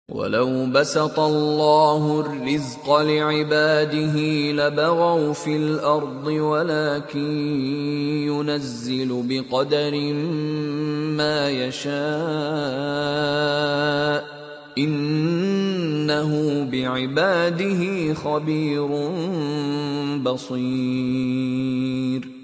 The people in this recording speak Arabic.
وَلَوْ بَسَطَ اللَّهُ الرِّزْقَ لِعِبَادِهِ لَبَغَوْا فِي الْأَرْضِ وَلَكِن يُنَزِّلُ بِقَدَرٍ مَّا يَشَاءُ ۚ إِنَّهُ بِعِبَادِهِ خَبِيرٌ بَصِيرٌ